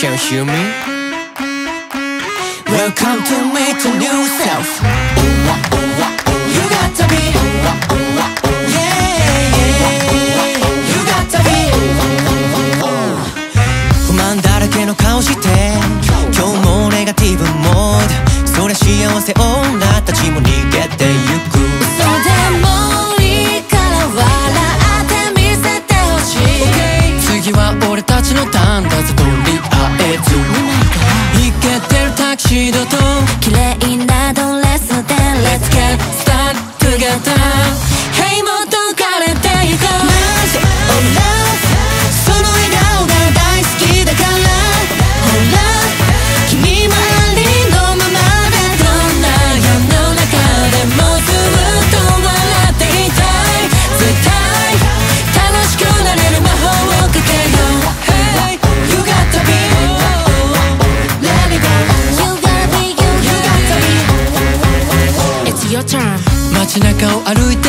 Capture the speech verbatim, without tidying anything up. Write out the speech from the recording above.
Can you hear me? Welcome to meet a new self. You got to be, yeah, yeah. You got to be. 不満だらけの顔して今日もネガティブモード。そりゃ幸せ女たちも逃げてゆく。嘘でもいいから笑ってみせてほしい。次は俺たちのターンだぜ。とりあえずイケてるタキシードと綺麗なドレスで Let's get started together. Hey もっと浮かれていこう。Magic of love その笑顔が大好きだから。ほら君もありのままで。どんな世の中でもずっと笑っていたい。絶対楽しくなれる魔法をかけよう。Hey you got to be let it go. You gotta be you you got to be It's your turn. 街中を歩いて